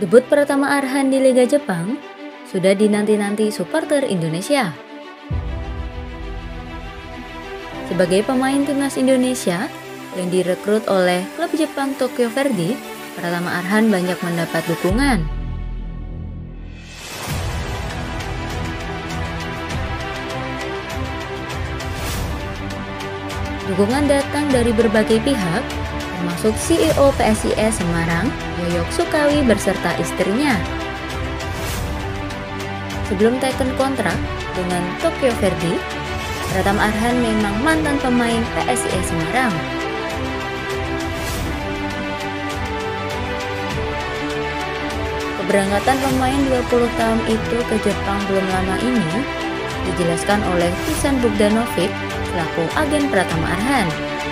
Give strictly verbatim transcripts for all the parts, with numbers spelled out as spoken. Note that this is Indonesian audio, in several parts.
Debut Pratama Arhan di Liga Jepang sudah dinanti-nanti supporter Indonesia. Sebagai pemain timnas Indonesia yang direkrut oleh klub Jepang Tokyo Verdy, Pratama Arhan banyak mendapat dukungan. Dukungan datang dari berbagai pihak, termasuk C E O P S I S Semarang, Yoyok Sukawi beserta istrinya. Sebelum teken kontrak dengan Tokyo Verdy, Pratama Arhan memang mantan pemain P S I S Semarang. Keberangkatan pemain dua puluh tahun itu ke Jepang belum lama ini dijelaskan oleh Dusan Bogdanovic selaku agen Pratama Arhan.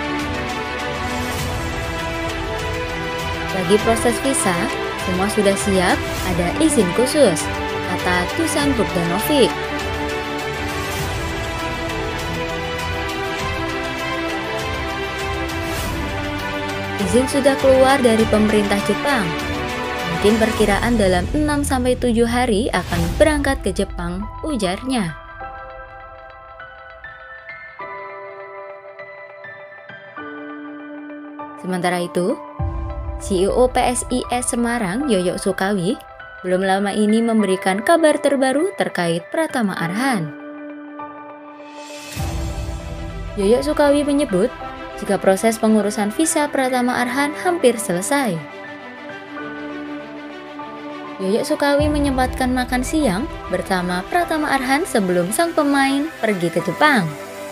Bagi proses visa, semua sudah siap, ada izin khusus, kata Dusan Bogdanovic. Izin sudah keluar dari pemerintah Jepang. Mungkin perkiraan dalam enam sampai tujuh hari akan berangkat ke Jepang, ujarnya. Sementara itu, C E O P S I S Semarang, Yoyok Sukawi, belum lama ini memberikan kabar terbaru terkait Pratama Arhan. Yoyok Sukawi menyebut, jika proses pengurusan visa Pratama Arhan hampir selesai. Yoyok Sukawi menyempatkan makan siang bersama Pratama Arhan sebelum sang pemain pergi ke Jepang.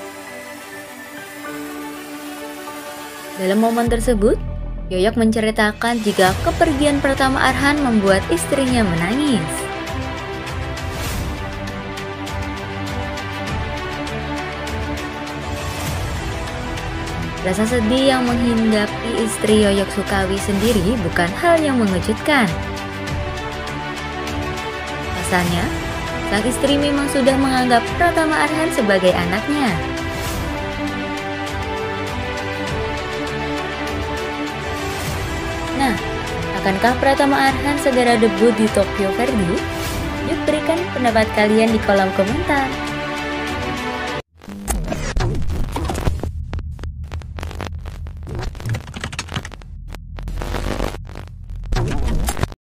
Dalam momen tersebut, Yoyok menceritakan jika kepergian Pratama Arhan membuat istrinya menangis. Rasa sedih yang menghinggapi istri Yoyok Sukawi sendiri bukan hal yang mengejutkan. Pasalnya, sang istri memang sudah menganggap Pratama Arhan sebagai anaknya. Nah, akankah Pratama Arhan segera debut di Tokyo Verdy? Yuk berikan pendapat kalian di kolom komentar.